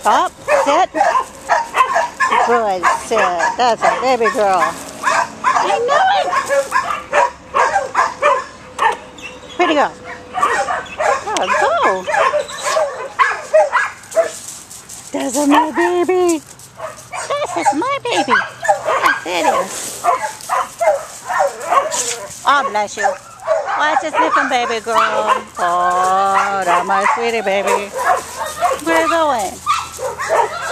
Up, sit. Good, sit. That's a baby girl. I knew it. Where'd he go? Oh, go. This is my baby. This is my baby. Yes, it is. Oh, bless you. Watch it sniffing, baby girl. Oh, that's my sweetie baby. Where are you going?